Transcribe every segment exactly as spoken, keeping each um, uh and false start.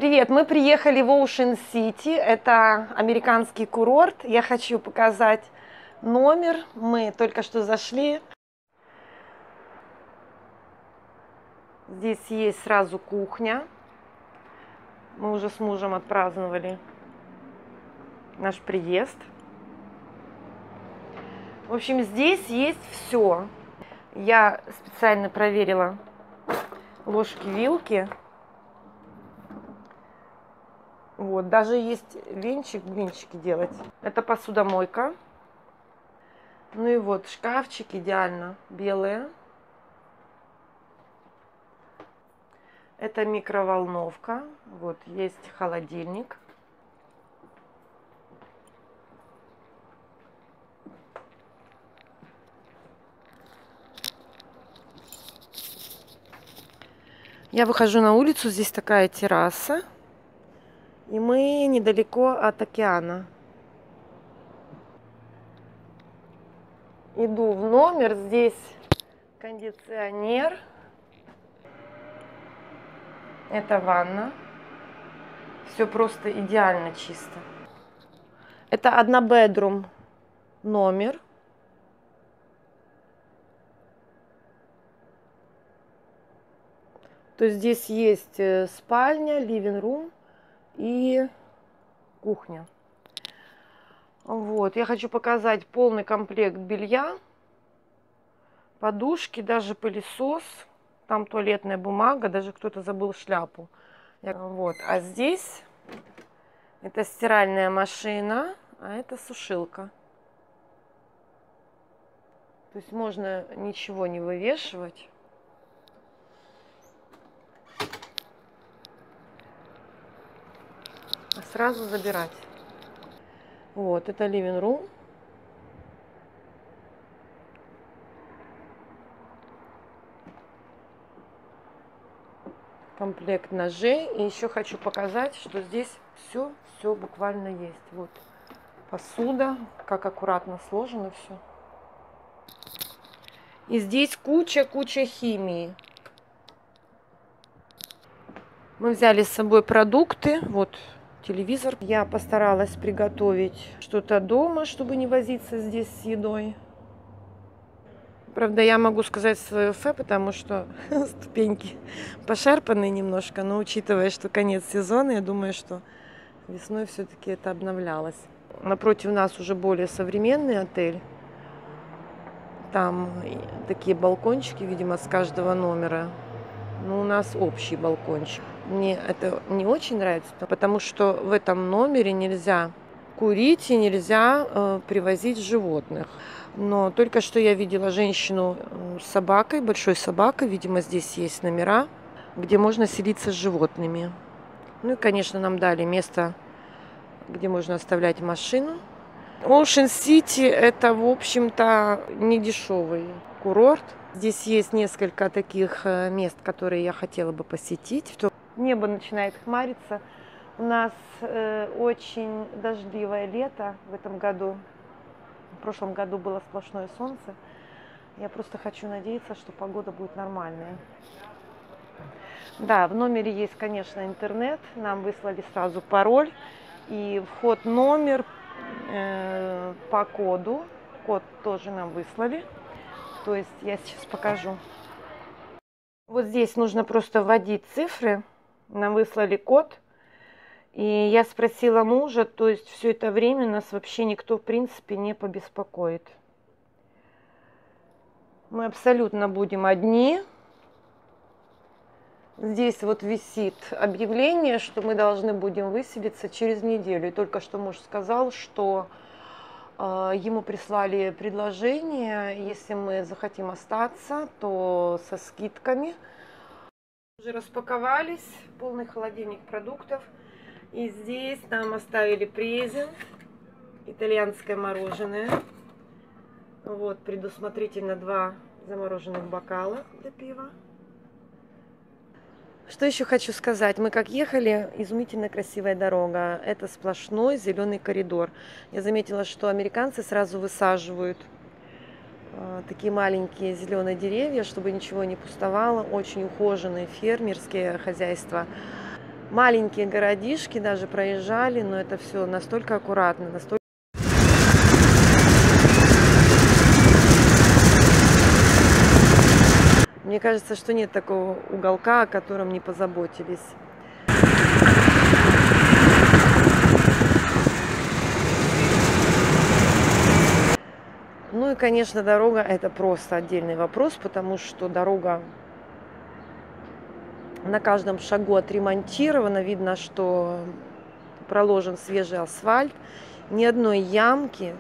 Привет, мы приехали в Оушен-Сити, это американский курорт. Я хочу показать номер, мы только что зашли. Здесь есть сразу кухня. Мы уже с мужем отпраздновали наш приезд. В общем, здесь есть все. Я специально проверила ложки-вилки. Вот, даже есть венчик, блинчики делать. Это посудомойка. Ну и вот, шкафчик идеально белые. Это микроволновка. Вот, есть холодильник. Я выхожу на улицу, здесь такая терраса. И мы недалеко от океана. Иду в номер, здесь кондиционер. Это ванна. Все просто идеально чисто. Это однобедрум номер. То есть здесь есть спальня, living-room и кухня. Вот, я хочу показать полный комплект белья, подушки, даже пылесос, там туалетная бумага, даже кто-то забыл шляпу. Вот, а здесь это стиральная машина, а это сушилка. То есть можно ничего не вывешивать. А сразу забирать. Вот, это living room. Комплект ножей. И еще хочу показать, что здесь все, все буквально есть. Вот посуда, как аккуратно сложено все. И здесь куча-куча химии. Мы взяли с собой продукты. Вот телевизор. Я постаралась приготовить что-то дома, чтобы не возиться здесь с едой. Правда, я могу сказать свое фе, потому что ступеньки пошарпаны немножко, но учитывая, что конец сезона, я думаю, что весной все-таки это обновлялось. Напротив нас уже более современный отель. Там такие балкончики, видимо, с каждого номера. Но у нас общий балкончик. Мне это не очень нравится, потому что в этом номере нельзя курить и нельзя э, привозить животных. Но только что я видела женщину с собакой, большой собакой. Видимо, здесь есть номера, где можно селиться с животными. Ну и, конечно, нам дали место, где можно оставлять машину. Оушен-Сити – это, в общем-то, не дешевый курорт. Здесь есть несколько таких мест, которые я хотела бы посетить. Небо начинает хмариться. У нас э, очень дождливое лето в этом году. В прошлом году было сплошное солнце. Я просто хочу надеяться, что погода будет нормальная. Да, в номере есть, конечно, интернет. Нам выслали сразу пароль. И вход в номер э, по коду. Код тоже нам выслали. То есть я сейчас покажу. Вот здесь нужно просто вводить цифры. Нам выслали код. И я спросила мужа, то есть все это время нас вообще никто, в принципе, не побеспокоит. Мы абсолютно будем одни. Здесь вот висит объявление, что мы должны будем выселиться через неделю. И только что муж сказал, что э, ему прислали предложение, если мы захотим остаться, то со скидками. Уже распаковались, полный холодильник продуктов. И здесь нам оставили презент, итальянское мороженое. Вот, предусмотрительно два замороженных бокала для пива. Что еще хочу сказать? Мы как ехали, изумительно красивая дорога. Это сплошной зеленый коридор. Я заметила, что американцы сразу высаживают э, такие маленькие зеленые деревья, чтобы ничего не пустовало. Очень ухоженные фермерские хозяйства. Маленькие городишки даже проезжали, но это все настолько аккуратно, настолько... Мне кажется, что нет такого уголка, о котором не позаботились. Ну и, конечно, дорога – это просто отдельный вопрос, потому что дорога на каждом шагу отремонтирована. Видно, что проложен свежий асфальт, ни одной ямки.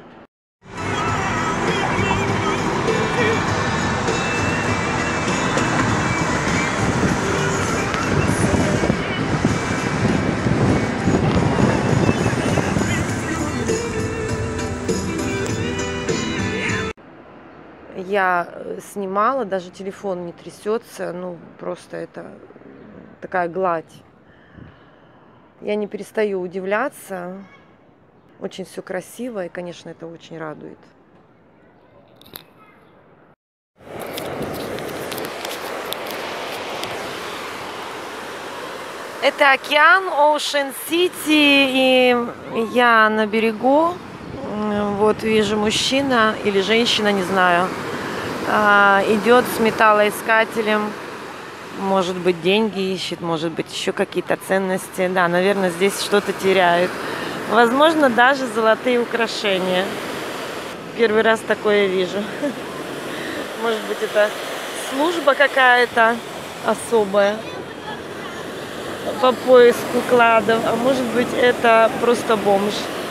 Я снимала, даже телефон не трясется, ну просто это такая гладь. Я не перестаю удивляться, очень все красиво и, конечно, это очень радует. Это океан, Ocean City, и я на берегу. Вот вижу мужчина или женщина, не знаю, идет с металлоискателем. Может быть, деньги ищет, может быть, еще какие-то ценности. Да, наверное, здесь что-то теряют. Возможно, даже золотые украшения. Первый раз такое вижу. Может быть, это служба какая-то особая по поиску кладов, а может быть, это просто бомж.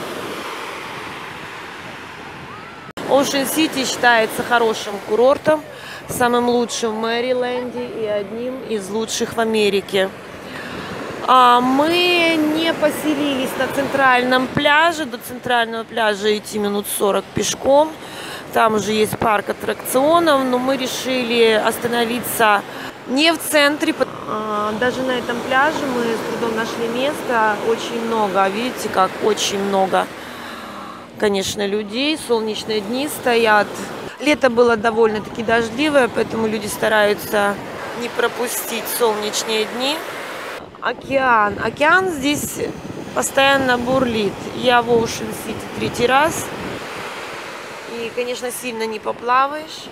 Ocean City считается хорошим курортом, самым лучшим в Мэриленде и одним из лучших в Америке. А мы не поселились на центральном пляже. До центрального пляжа идти минут сорок пешком. Там уже есть парк аттракционов, но мы решили остановиться не в центре. Даже на этом пляже мы с трудом нашли место. Очень много, видите, как очень много, конечно, людей. Солнечные дни стоят. Лето было довольно-таки дождливое, поэтому люди стараются не пропустить солнечные дни. Океан. Океан здесь постоянно бурлит. Я в Ocean City третий раз. И, конечно, сильно не поплаваешь.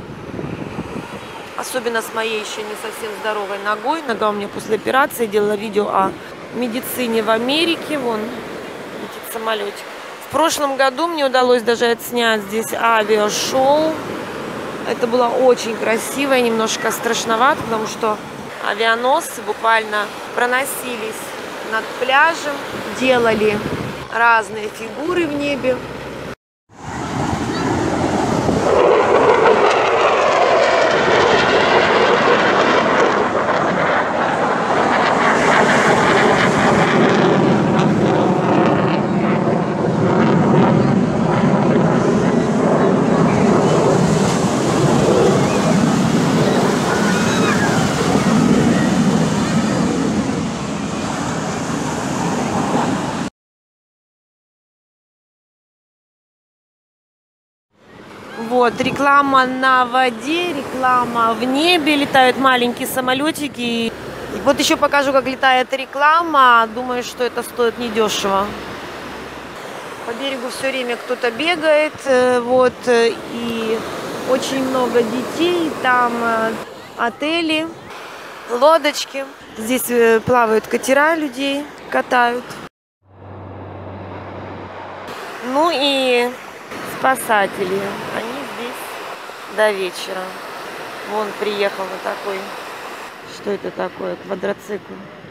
Особенно с моей еще не совсем здоровой ногой. Нога у меня после операции. Делала видео о медицине в Америке. Вон летит самолетик. В прошлом году мне удалось даже отснять здесь авиашоу. Это было очень красиво и немножко страшновато, потому что авианосцы буквально проносились над пляжем, делали разные фигуры в небе. Вот, реклама на воде, реклама в небе, летают маленькие самолетики. И вот еще покажу, как летает реклама. Думаю, что это стоит недешево. По берегу все время кто-то бегает, вот, и очень много детей. Там отели, лодочки. Здесь плавают катера, людей катают. Ну и спасатели. Они здесь до вечера. Вон приехал на такой. Что это такое? Квадроцикл.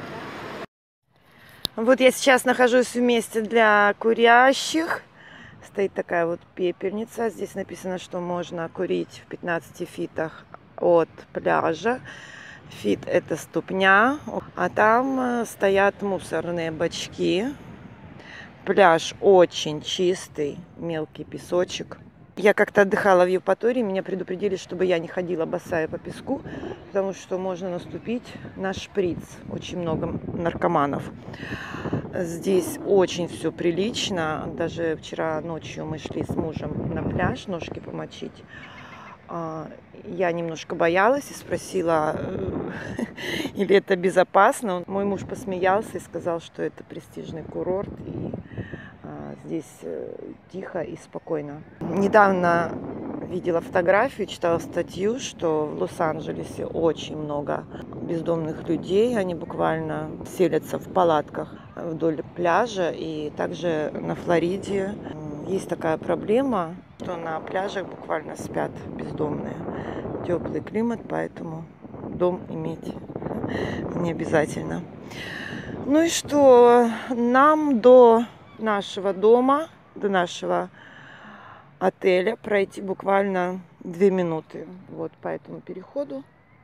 Вот я сейчас нахожусь в месте для курящих. Стоит такая вот пепельница. Здесь написано, что можно курить в пятнадцати фитах от пляжа. Фит – это ступня. А там стоят мусорные бачки. Пляж очень чистый, мелкий песочек. Я как-то отдыхала в Евпатории, меня предупредили, чтобы я не ходила босая по песку, потому что можно наступить на шприц. Очень много наркоманов. Здесь очень все прилично. Даже вчера ночью мы шли с мужем на пляж ножки помочить. Я немножко боялась и спросила или это безопасно. Мой муж посмеялся и сказал, что это престижный курорт, и а, здесь тихо и спокойно. Недавно видела фотографию, читала статью, что в Лос-Анджелесе очень много бездомных людей. Они буквально селятся в палатках вдоль пляжа. И также на Флориде есть такая проблема, что на пляжах буквально спят бездомные. Теплый климат, поэтому дом иметь не обязательно. Ну и что? Нам до нашего дома, до нашего отеля пройти буквально две минуты. Вот по этому переходу.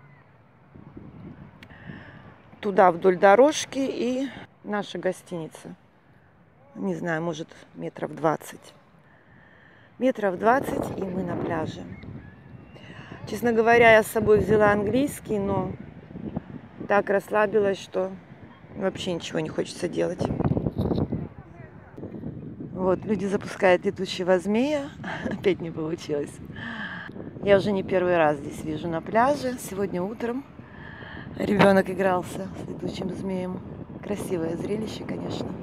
Туда вдоль дорожки и наша гостиница. Не знаю, может метров двадцать. Метров двадцать, и мы на пляже. Честно говоря, я с собой взяла английский, но так расслабилась, что вообще ничего не хочется делать. Вот, люди запускают летучего змея. Опять не получилось. Я уже не первый раз здесь вижу на пляже. Сегодня утром ребенок игрался с летучим змеем. Красивое зрелище, конечно.